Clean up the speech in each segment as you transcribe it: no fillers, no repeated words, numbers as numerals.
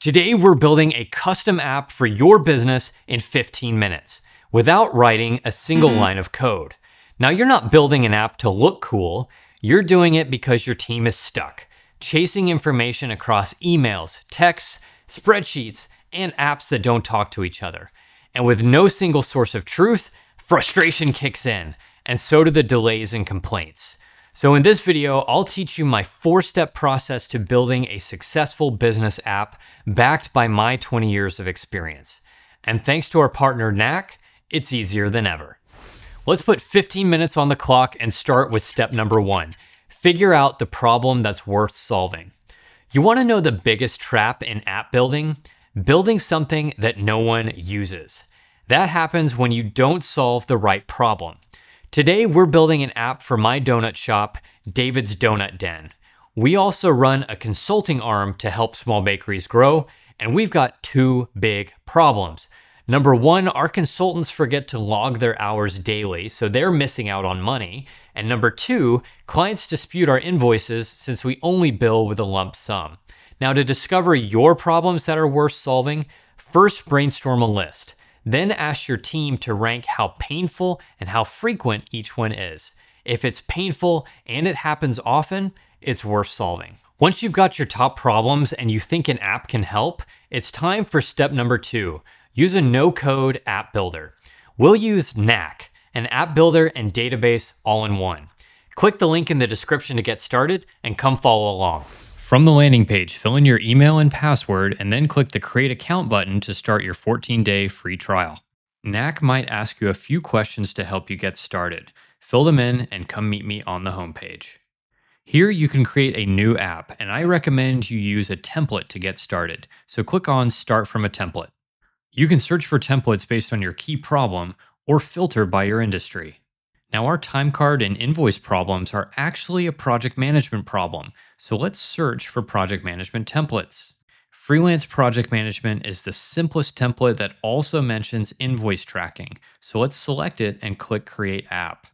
Today, we're building a custom app for your business in 15 minutes without writing a single line of code. Now, you're not building an app to look cool. You're doing it because your team is stuck, chasing information across emails, texts, spreadsheets, and apps that don't talk to each other. And with no single source of truth, frustration kicks in, and so do the delays and complaints. So in this video, I'll teach you my 4-step process to building a successful business app backed by my 20 years of experience. And thanks to our partner Knack, it's easier than ever. Let's put 15 minutes on the clock and start with step number 1. Figure out the problem that's worth solving. You want to know the biggest trap in app building? Building something that no one uses. That happens when you don't solve the right problem. Today, we're building an app for my donut shop, David's Donut Den. We also run a consulting arm to help small bakeries grow, and we've got 2 big problems. Number 1, our consultants forget to log their hours daily, so they're missing out on money. And number 2, clients dispute our invoices since we only bill with a lump sum. Now, to discover your problems that are worth solving, first brainstorm a list. Then ask your team to rank how painful and how frequent each one is. If it's painful and it happens often, it's worth solving. Once you've got your top problems and you think an app can help, it's time for step number 2. Use a no-code app builder. We'll use Knack, an app builder and database all in one. Click the link in the description to get started and come follow along. From the landing page, fill in your email and password and then click the Create Account button to start your 14-day free trial. Knack might ask you a few questions to help you get started. Fill them in and come meet me on the homepage. Here you can create a new app, and I recommend you use a template to get started. So click on Start from a Template. You can search for templates based on your key problem or filter by your industry. Now, our time card and invoice problems are actually a project management problem, so let's search for project management templates. Freelance project management is the simplest template that also mentions invoice tracking, so let's select it and click Create App.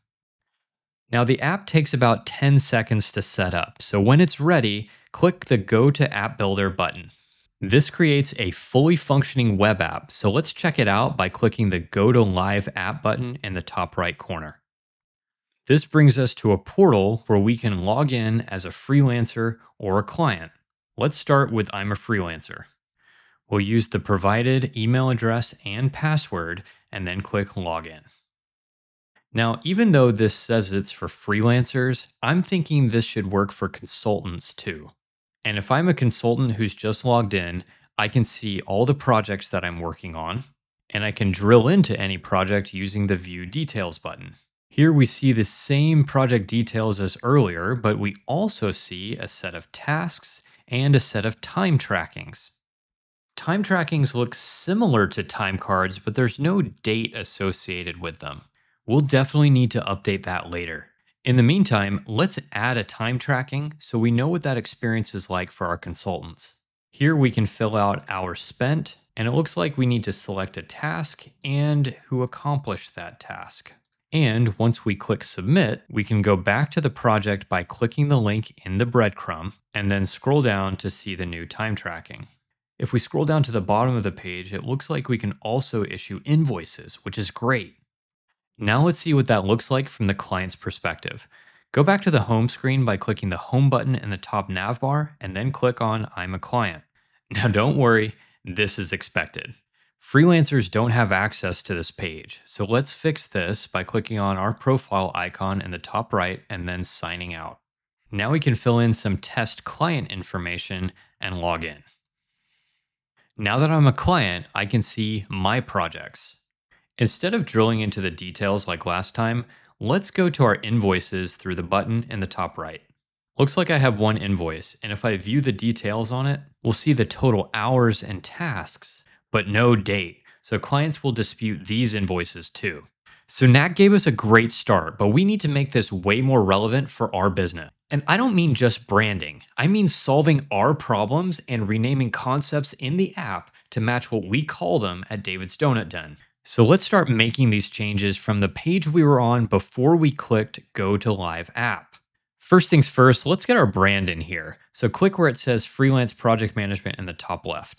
Now, the app takes about 10 seconds to set up, so when it's ready, click the Go to App Builder button. This creates a fully functioning web app, so let's check it out by clicking the Go to Live App button in the top right corner. This brings us to a portal where we can log in as a freelancer or a client. Let's start with I'm a freelancer. We'll use the provided email address and password and then click Login. Now, even though this says it's for freelancers, I'm thinking this should work for consultants too. And if I'm a consultant who's just logged in, I can see all the projects that I'm working on, and I can drill into any project using the View Details button. Here we see the same project details as earlier, but we also see a set of tasks and a set of time trackings. Time trackings look similar to time cards, but there's no date associated with them. We'll definitely need to update that later. In the meantime, let's add a time tracking so we know what that experience is like for our consultants. Here we can fill out hours spent, and it looks like we need to select a task and who accomplished that task. And once we click Submit, we can go back to the project by clicking the link in the breadcrumb and then scroll down to see the new time tracking. If we scroll down to the bottom of the page, it looks like we can also issue invoices, which is great. Now let's see what that looks like from the client's perspective. Go back to the home screen by clicking the Home button in the top nav bar and then click on I'm a client. Now don't worry, this is expected. Freelancers don't have access to this page, so let's fix this by clicking on our profile icon in the top right and then signing out. Now we can fill in some test client information and log in. Now that I'm a client, I can see my projects. Instead of drilling into the details like last time, let's go to our invoices through the button in the top right. Looks like I have one invoice, and if I view the details on it, we'll see the total hours and tasks, but no date, so clients will dispute these invoices too. So Knack gave us a great start, but we need to make this way more relevant for our business. And I don't mean just branding, I mean solving our problems and renaming concepts in the app to match what we call them at David's Donut Den. So let's start making these changes from the page we were on before we clicked Go to Live App. First things first, let's get our brand in here. So click where it says Freelance Project Management in the top left.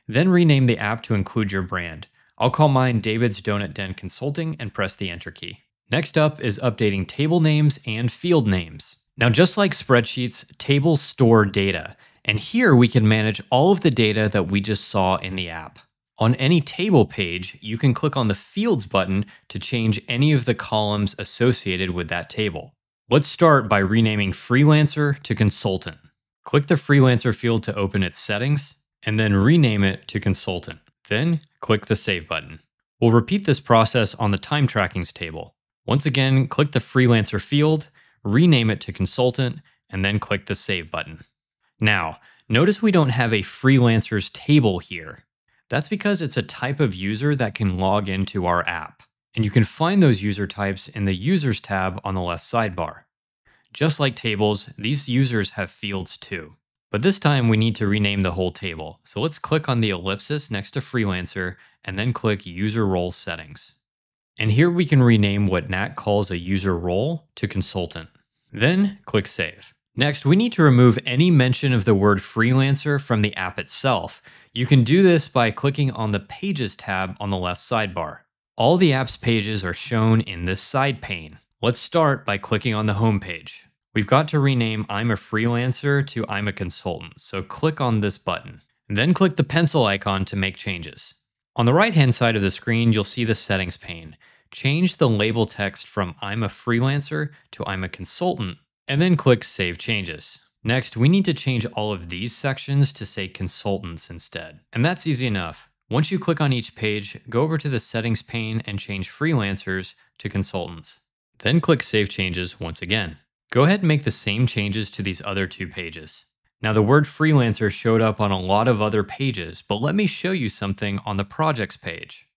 Then rename the app to include your brand. I'll call mine David's Donut Den Consulting and press the Enter key. Next up is updating table names and field names. Now, just like spreadsheets, tables store data, and here we can manage all of the data that we just saw in the app. On any table page, you can click on the Fields button to change any of the columns associated with that table. Let's start by renaming Freelancer to Consultant. Click the Freelancer field to open its settings, and then rename it to Consultant. Then click the Save button. We'll repeat this process on the Time Trackings table. Once again, click the Freelancer field, rename it to Consultant, and then click the Save button. Now, notice we don't have a Freelancers table here. That's because it's a type of user that can log into our app. And you can find those user types in the Users tab on the left sidebar. Just like tables, these users have fields too. But this time we need to rename the whole table. So let's click on the ellipsis next to Freelancer and then click User Role Settings. And here we can rename what Knack calls a user role to Consultant. Then click Save. Next, we need to remove any mention of the word freelancer from the app itself. You can do this by clicking on the Pages tab on the left sidebar. All the app's pages are shown in this side pane. Let's start by clicking on the home page. We've got to rename I'm a freelancer to I'm a consultant, so click on this button. Then click the pencil icon to make changes. On the right-hand side of the screen, you'll see the settings pane. Change the label text from I'm a freelancer to I'm a consultant, and then click Save Changes. Next, we need to change all of these sections to say consultants instead. And that's easy enough. Once you click on each page, go over to the settings pane and change freelancers to consultants. Then click Save Changes once again. Go ahead and make the same changes to these other two pages. Now, the word freelancer showed up on a lot of other pages, but let me show you something on the projects page.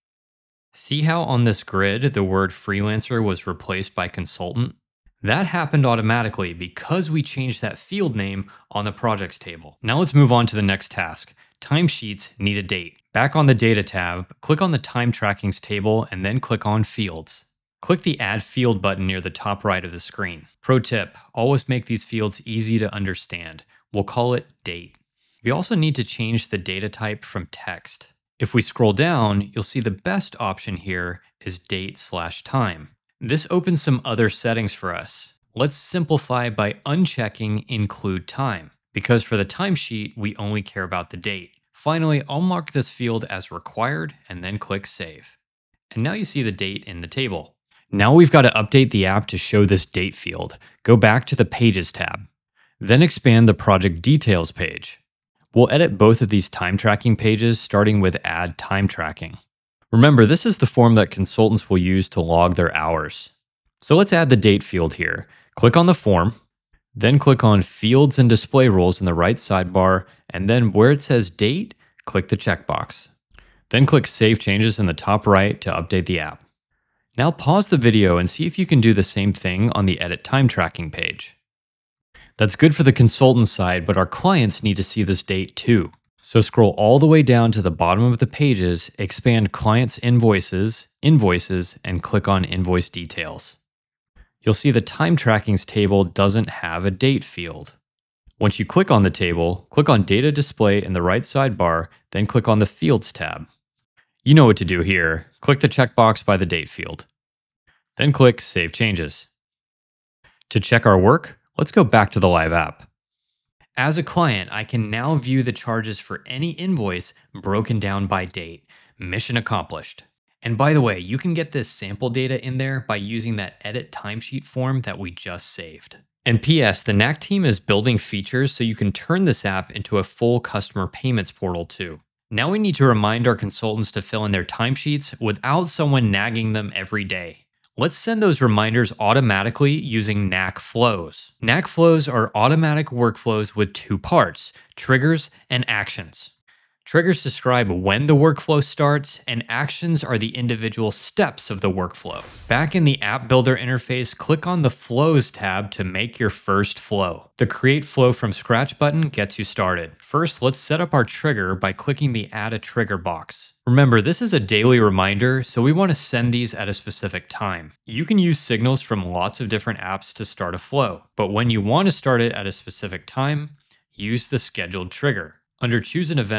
See how on this grid, the word freelancer was replaced by consultant? That happened automatically because we changed that field name on the projects table. Now let's move on to the next task. Timesheets need a date. Back on the Data tab, click on the Time Trackings table and then click on Fields. Click the Add Field button near the top right of the screen. Pro tip, always make these fields easy to understand. We'll call it Date. We also need to change the data type from text. If we scroll down, you'll see the best option here is Date/time. This opens some other settings for us. Let's simplify by unchecking Include Time, because for the timesheet, we only care about the date. Finally, I'll mark this field as required and then click Save. And now you see the date in the table. Now we've got to update the app to show this date field. Go back to the Pages tab. Then expand the Project Details page. We'll edit both of these time tracking pages, starting with Add Time Tracking. Remember, this is the form that consultants will use to log their hours. So let's add the date field here. Click on the form, then click on Fields and Display Rules in the right sidebar, and then where it says Date, click the checkbox. Then click Save Changes in the top right to update the app. Now pause the video and see if you can do the same thing on the Edit Time Tracking page. That's good for the consultant side, but our clients need to see this date too. So scroll all the way down to the bottom of the pages, expand Clients Invoices, Invoices, and click on Invoice Details. You'll see the Time Trackings table doesn't have a date field. Once you click on the table, click on Data Display in the right sidebar, then click on the Fields tab. You know what to do here. Click the checkbox by the date field. Then click Save Changes. To check our work, let's go back to the live app. As a client, I can now view the charges for any invoice broken down by date. Mission accomplished. And by the way, you can get this sample data in there by using that edit timesheet form that we just saved. And PS, the Knack team is building features so you can turn this app into a full customer payments portal too. Now we need to remind our consultants to fill in their timesheets without someone nagging them every day. Let's send those reminders automatically using Knack Flows. Knack Flows are automatic workflows with two parts, triggers and actions. Triggers describe when the workflow starts, and actions are the individual steps of the workflow. Back in the App Builder interface, click on the Flows tab to make your first flow. The Create Flow from Scratch button gets you started. First, let's set up our trigger by clicking the Add a Trigger box. Remember, this is a daily reminder, so we want to send these at a specific time. You can use signals from lots of different apps to start a flow, but when you want to start it at a specific time, use the scheduled trigger. Under Choose an Event,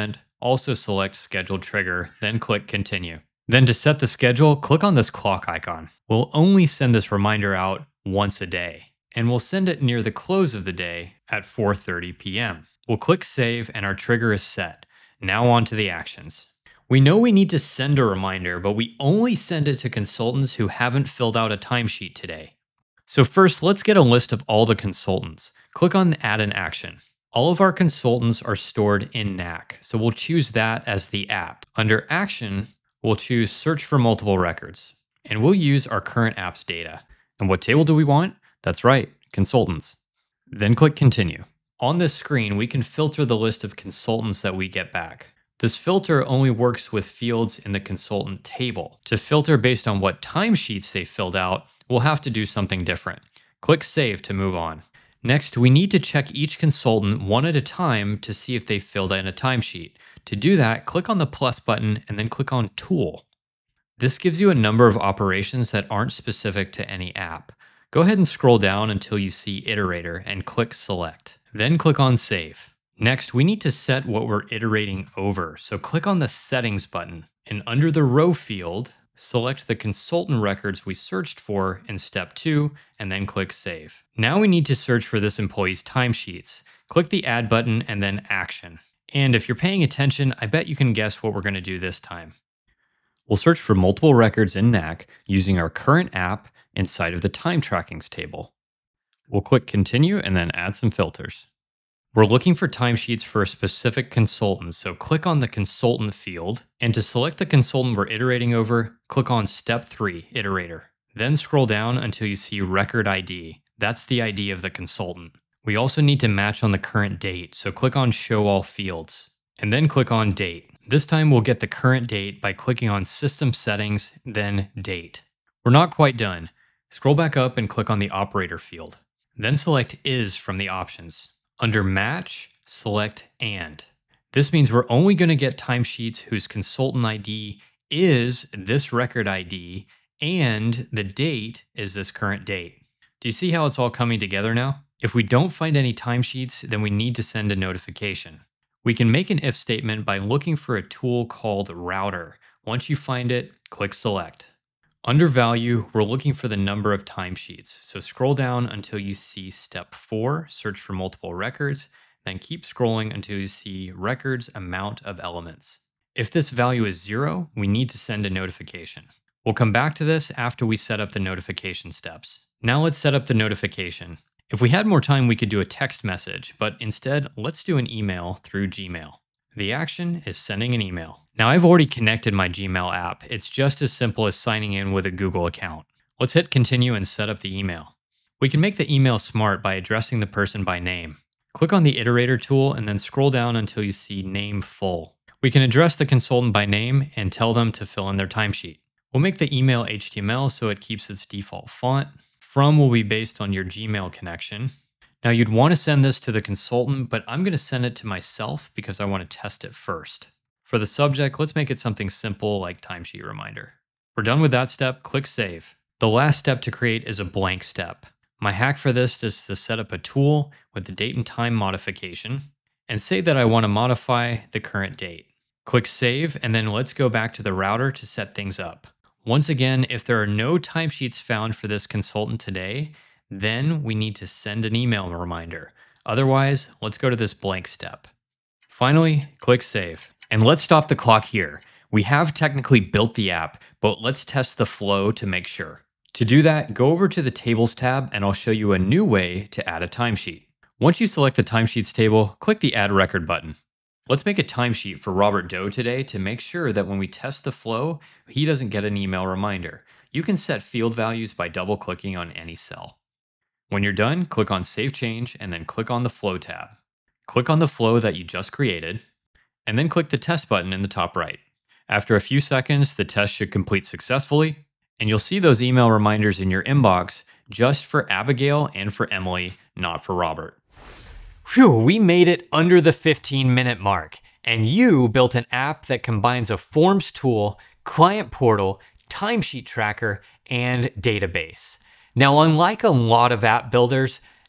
Also select Scheduled Trigger, then click Continue. Then to set the schedule, click on this clock icon. We'll only send this reminder out once a day, and we'll send it near the close of the day at 4:30 p.m. We'll click Save and our trigger is set. Now on to the actions. We know we need to send a reminder, but we only send it to consultants who haven't filled out a timesheet today. So first, let's get a list of all the consultants. Click on Add an Action. All of our consultants are stored in Knack, so we'll choose that as the app. Under Action, we'll choose Search for Multiple Records, and we'll use our current app's data. And what table do we want? That's right, consultants. Then click Continue. On this screen, we can filter the list of consultants that we get back. This filter only works with fields in the consultant table. To filter based on what timesheets they filled out, we'll have to do something different. Click Save to move on. Next, we need to check each consultant one at a time to see if they filled in a timesheet. To do that, click on the plus button and then click on Tool. This gives you a number of operations that aren't specific to any app. Go ahead and scroll down until you see Iterator and click Select. Then click on Save. Next, we need to set what we're iterating over, so click on the Settings button, and under the Row field, select the consultant records we searched for in Step 2, and then click Save. Now we need to search for this employee's timesheets. Click the Add button and then Action. And if you're paying attention, I bet you can guess what we're going to do this time. We'll search for multiple records in Knack using our current app inside of the Time Trackings table. We'll click Continue and then add some filters. We're looking for timesheets for a specific consultant, so click on the Consultant field, and to select the consultant we're iterating over, click on Step 3, Iterator. Then scroll down until you see Record ID. That's the ID of the consultant. We also need to match on the current date, so click on Show All Fields, and then click on Date. This time we'll get the current date by clicking on System Settings, then Date. We're not quite done. Scroll back up and click on the Operator field. Then select Is from the options. Under Match, select And. This means we're only going to get timesheets whose consultant ID is this record ID and the date is this current date. Do you see how it's all coming together now? If we don't find any timesheets, then we need to send a notification. We can make an if statement by looking for a tool called Router. Once you find it, click Select. Under Value, we're looking for the number of timesheets. So scroll down until you see Step 4, Search for Multiple Records, then keep scrolling until you see Records Amount of Elements. If this value is 0, we need to send a notification. We'll come back to this after we set up the notification steps. Now let's set up the notification. If we had more time, we could do a text message, but instead, let's do an email through Gmail. The action is sending an email. Now I've already connected my Gmail app. It's just as simple as signing in with a Google account. Let's hit Continue and set up the email. We can make the email smart by addressing the person by name. Click on the Iterator tool and then scroll down until you see Name Full. We can address the consultant by name and tell them to fill in their timesheet. We'll make the email HTML so it keeps its default font. From will be based on your Gmail connection. Now you'd want to send this to the consultant, but I'm going to send it to myself because I want to test it first. For the subject, let's make it something simple like timesheet reminder. We're done with that step, click Save. The last step to create is a blank step. My hack for this is to set up a tool with the date and time modification and say that I want to modify the current date. Click Save, and then let's go back to the router to set things up. Once again, if there are no timesheets found for this consultant today, then we need to send an email reminder. Otherwise, let's go to this blank step. Finally, click Save. And let's stop the clock here. We have technically built the app, but let's test the flow to make sure. To do that, go over to the Tables tab and I'll show you a new way to add a timesheet. Once you select the Timesheets table, click the Add Record button. Let's make a timesheet for Robert Doe today to make sure that when we test the flow, he doesn't get an email reminder. You can set field values by double-clicking on any cell. When you're done, click on Save Change and then click on the Flow tab. Click on the flow that you just created, and then click the Test button in the top right. After a few seconds, the test should complete successfully, and you'll see those email reminders in your inbox just for Abigail and for Emily, not for Robert. Phew, we made it under the 15-minute mark, and you built an app that combines a forms tool, client portal, timesheet tracker, and database. Now, unlike a lot of app builders,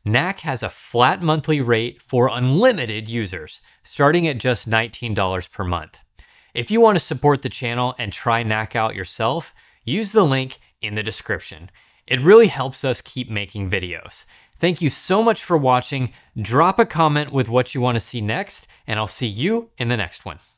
Knack has a flat monthly rate for unlimited users, starting at just $19 per month. If you want to support the channel and try Knack out yourself, use the link in the description. It really helps us keep making videos. Thank you so much for watching. Drop a comment with what you want to see next, and I'll see you in the next one.